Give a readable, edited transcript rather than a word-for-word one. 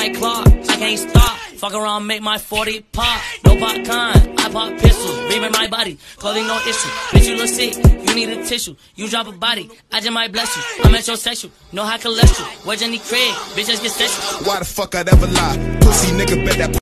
like Clark, I can't stop. Fuck around, make my 40 pop. No popcorn, I pop pistols. Reaming my body, clothing no issue. Bitch, you look sick, you need a tissue. You drop a body, I just might bless you. I'm metrosexual, no high cholesterol. Where's Jenny Craig? Bitch, just get sexual. Why the fuck I'd ever lie? Pussy nigga bet that